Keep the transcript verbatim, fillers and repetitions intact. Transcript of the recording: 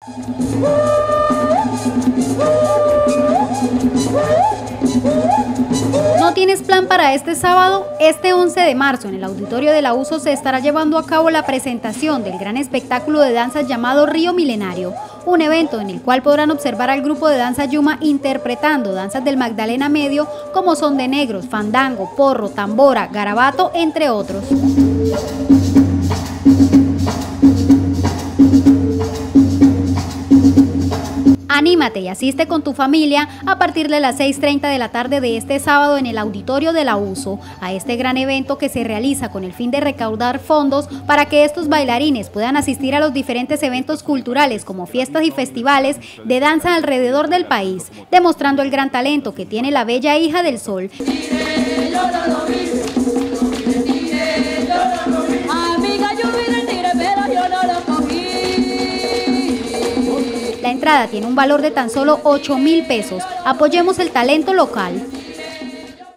¿No tienes plan para este sábado? Este once de marzo en el auditorio de la U S O se estará llevando a cabo la presentación del gran espectáculo de danzas llamado Río Milenario, un evento en el cual podrán observar al grupo de danza Yuma interpretando danzas del Magdalena Medio como son de negros, fandango, porro, tambora, garabato, entre otros. Anímate y asiste con tu familia a partir de las seis y treinta de la tarde de este sábado en el auditorio de la U S O a este gran evento que se realiza con el fin de recaudar fondos para que estos bailarines puedan asistir a los diferentes eventos culturales como fiestas y festivales de danza alrededor del país, demostrando el gran talento que tiene la bella hija del sol. La entrada tiene un valor de tan solo ocho mil pesos. Apoyemos el talento local.